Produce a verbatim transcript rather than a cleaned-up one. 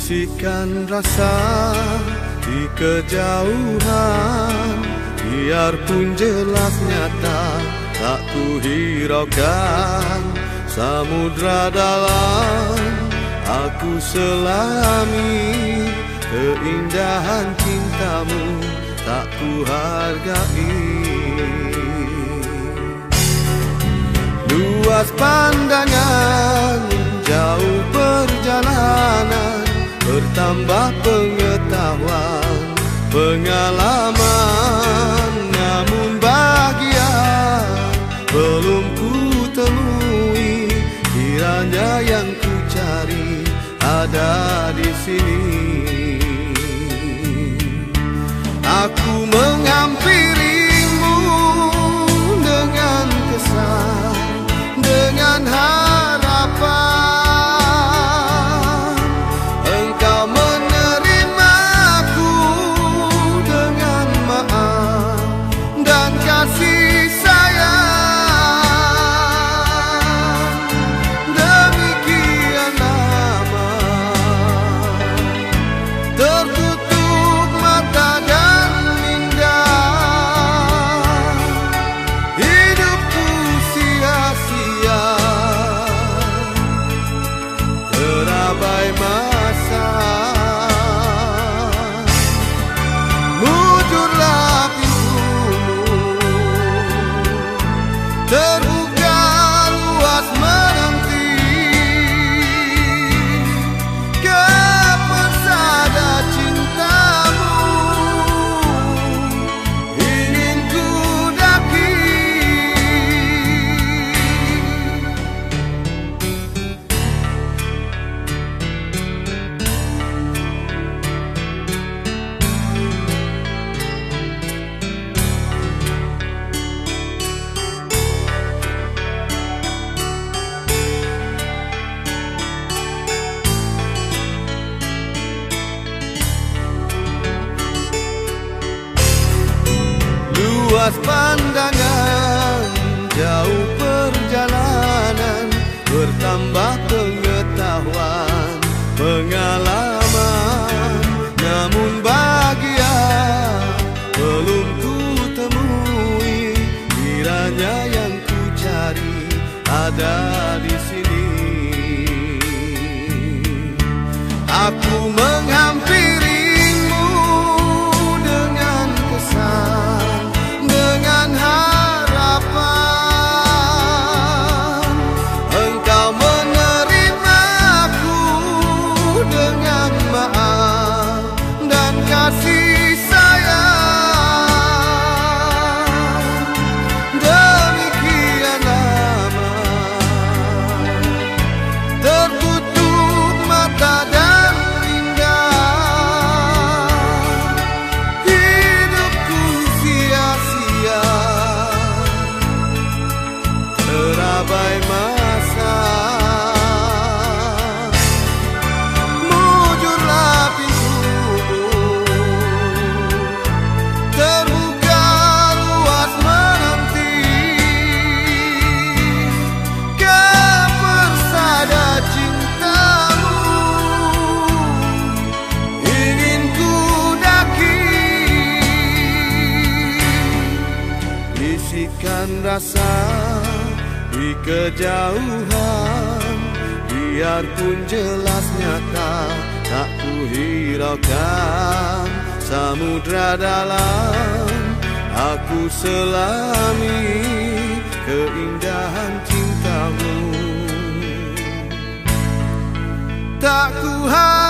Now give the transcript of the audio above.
bisikan rasa di kejauhan, biarpun jelas nyata tak ku hiraukan. Samudra dalam aku selami, keindahan cintamu tak ku hargai. Luas pandangan, jauh perjalanan, bertambah pengetahuan, pengalaman. Namun bahagia belum ku temui, kiranya yang ku cari ada di sini. Aku menghampirimu dengan kesan, dengan harapan. Engkau menerimaku dengan maaf dan kasih sayang. Demikian lama tertutup mata dan minda, hidupku sia-sia, terabai masa. Mujurlah pintumu, terbuka luas menanti ke persada cintamu, ingin ku daki. Luas pandangan, jauh perjalanan, bertambah pengetahuan, pengalaman. Namun bahagia belum ku temui, kiranya yang ku cari ada di sini. Aku menghampirimu dengan kesan, dengan harapan. Engkau menerimaku dengan maaf dan kasih sayang. Demikian lama tertutup mata dan minda, hidupku sia-sia, terabai masa. Mujurlah pintumu, terbuka luas menanti ke persada cintamu, ingin ku daki. Bisikan rasa di kejauhan, biarpun jelas nyata tak ku hiraukan. Samudra dalam aku selami, keindahan cintamu tak ku hargai.